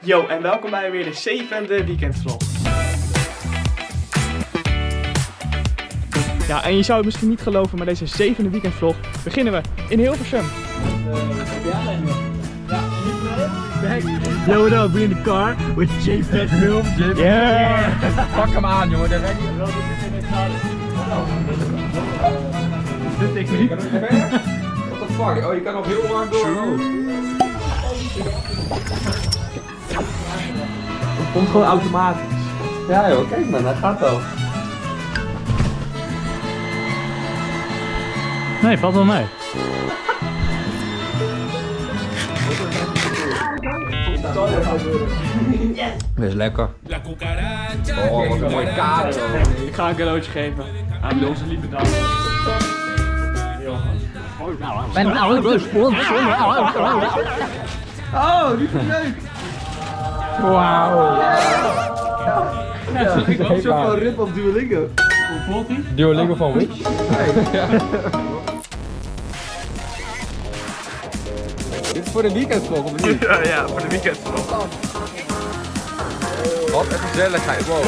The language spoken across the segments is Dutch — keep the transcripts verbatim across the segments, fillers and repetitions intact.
Yo, en welkom bij weer de zevende weekendvlog. Ja, en je zou het misschien niet geloven, maar deze zevende weekendvlog beginnen we in Hilversum. Yo, what up? We in the car with J-Pet Films. Yeah! Pak hem aan, jongen. Dat is de techniek. What the fuck? Oh, je kan nog heel lang door. Oh. Het komt gewoon automatisch. Ja joh, kijk man, dat gaat wel. Nee, valt wel mee. Dat is lekker. Oh, wat een mooie kaart. Ik ga een cadeautje geven aan onze lieve dame. Oh, die is leuk. Wauw. Ja, ik heb zo van rip op Duolingo. Hoe voelt hij? Duolingo van Witch? Dit is voor de weekendvlog, of niet? Ja, ja, voor de weekendvlog. Wat een gezelligheid, wow. Uh,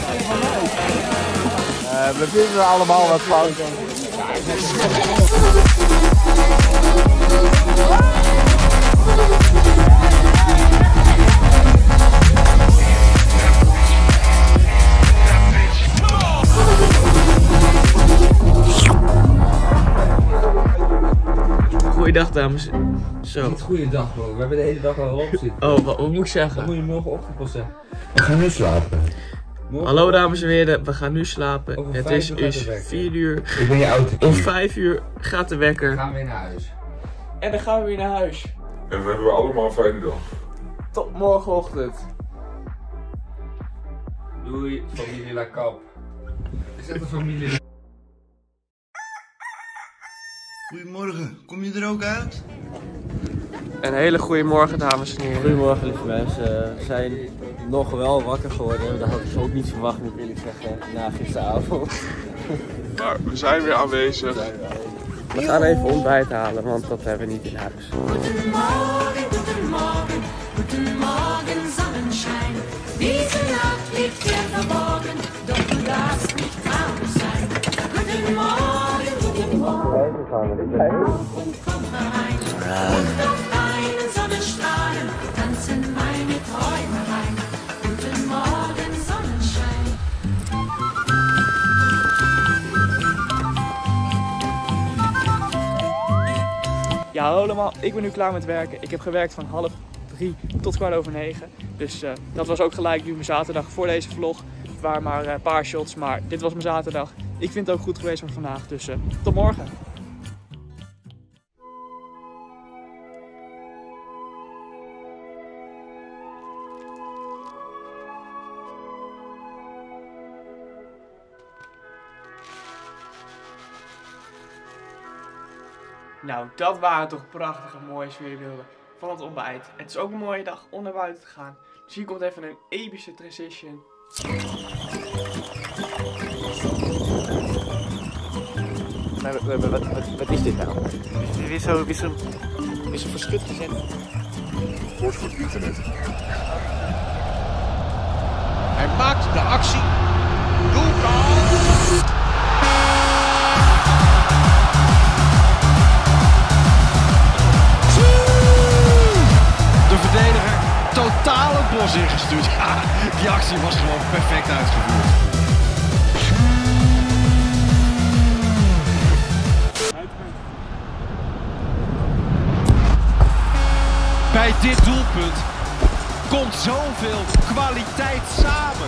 we vinden er allemaal wat van. Goeiedag dames. Zo. Niet goeiedag bro, we hebben de hele dag al op zitten. Oh, wat, wat moet ik zeggen? Dat moet je morgenochtend pas zeggen. We gaan nu slapen. Hallo dames en heren, we gaan nu slapen. Over Het vijf is, uur gaat de is wekker. vier uur. Ik ben je auto. Om vijf uur gaat de wekker. Dan gaan we weer naar huis. En dan gaan we weer naar huis. En dan hebben we allemaal een fijne dag. Tot morgenochtend. Doei, familie La Cap. Is dat een familie? Goedemorgen, kom je er ook uit? Een hele goede morgen dames en heren. Goedemorgen lieve mensen. We zijn nog wel wakker geworden. Dat had ik ook niet verwacht, moet ik eerlijk zeggen, na gisteravond. Maar we zijn weer aanwezig. We gaan even ontbijt halen, want dat hebben we niet in huis. Guten Morgen, guten Morgen, guten Morgen, Sonnenschein. Diese Nacht liegt hier verborgen, doch du darfst nicht traurig sein. Guten Morgen, guten Morgen, komm herein. Und auf deinen Sonnenstrahlen tanzen meine Träume rein. Guten Morgen, Sonnenschein. Ja, hallo allemaal. Ik ben nu klaar met werken. Ik heb gewerkt van half drie tot kwart over negen. Dus uh, dat was ook gelijk nu mijn zaterdag voor deze vlog. Het waren maar een uh, paar shots, maar dit was mijn zaterdag. Ik vind het ook goed geweest voor vandaag, dus uh, tot morgen. Nou, dat waren toch prachtige mooie sfeerbeelden van het ontbijt. Het is ook een mooie dag om naar buiten te gaan. Dus hier komt even een epische transition. Maar wat, wat, wat, wat is dit nou? Weer zo, weer zo, weer zo verschut gezet. Wordt voor het internet. Hij maakt de actie. Doelgoal! De verdediger totaal het bos ingestuurd. Ja, die actie was gewoon perfect uitgevoerd. Bij dit doelpunt komt zoveel kwaliteit samen.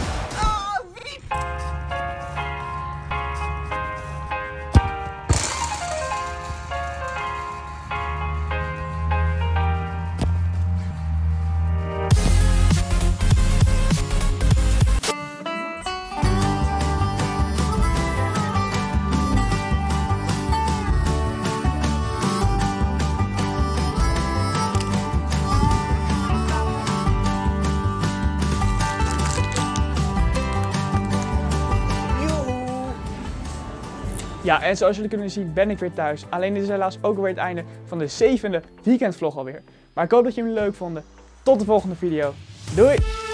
Ja, en zoals jullie kunnen zien ben ik weer thuis. Alleen dit is helaas ook alweer het einde van de zevende weekendvlog alweer. Maar ik hoop dat jullie het leuk vonden. Tot de volgende video. Doei!